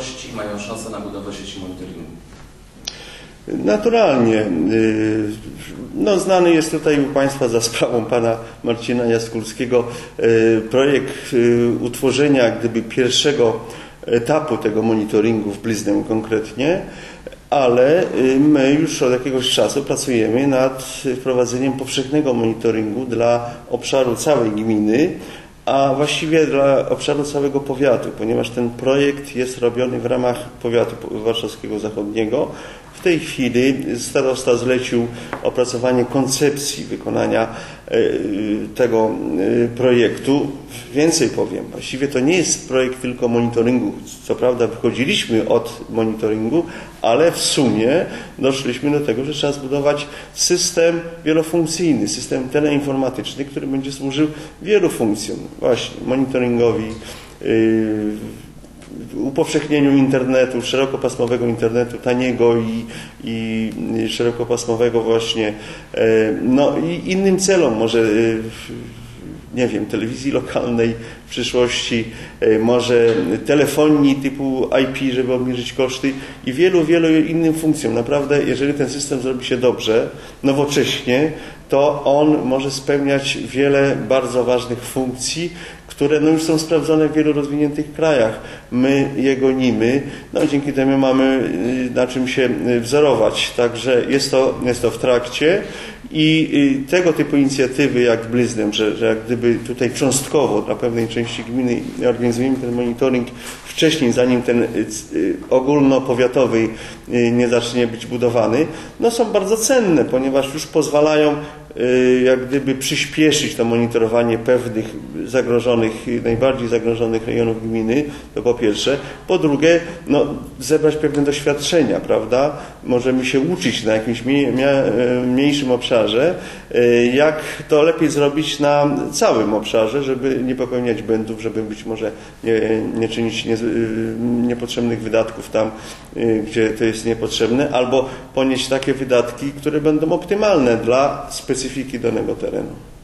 miejscowości mają szansę na budowę sieci monitoringu? Naturalnie. No, znany jest tutaj u Państwa za sprawą pana Marcina Jaskulskiego projekt utworzenia jak gdyby pierwszego etapu tego monitoringu w Bliznę konkretnie, ale my już od jakiegoś czasu pracujemy nad wprowadzeniem powszechnego monitoringu dla obszaru całej gminy, a właściwie dla obszaru całego powiatu, ponieważ ten projekt jest robiony w ramach powiatu warszawskiego zachodniego. W tej chwili starosta zlecił opracowanie koncepcji wykonania tego projektu. Więcej powiem, właściwie to nie jest projekt tylko monitoringu. Co prawda wychodziliśmy od monitoringu, ale w sumie doszliśmy do tego, że trzeba zbudować system wielofunkcyjny, system teleinformatyczny, który będzie służył wielu funkcjom. Właśnie monitoringowi, upowszechnieniu internetu, szerokopasmowego internetu, taniego i szerokopasmowego właśnie, no i innym celom, może nie wiem, telewizji lokalnej w przyszłości, może telefonii typu IP, żeby obniżyć koszty i wielu innym funkcjom. Naprawdę, jeżeli ten system zrobi się dobrze, nowocześnie, to on może spełniać wiele bardzo ważnych funkcji, które no już są sprawdzone w wielu rozwiniętych krajach. My je gonimy, no dzięki temu mamy na czym się wzorować. Także jest to w trakcie i tego typu inicjatywy jak Bliznę, że jak gdyby tutaj cząstkowo dla pewnej części gminy organizujemy ten monitoring wcześniej, zanim ten ogólnopowiatowy nie zacznie być budowany, no są bardzo cenne, ponieważ już pozwalają jak gdyby przyspieszyć to monitorowanie pewnych zagrożonych, najbardziej zagrożonych rejonów gminy, to po pierwsze. Po drugie, no, zebrać pewne doświadczenia, prawda? Możemy się uczyć na jakimś mniejszym obszarze, jak to lepiej zrobić na całym obszarze, żeby nie popełniać błędów, żeby być może nie czynić niepotrzebnych wydatków tam, gdzie to jest niepotrzebne, albo ponieść takie wydatki, które będą optymalne dla specyfiki danego terenu.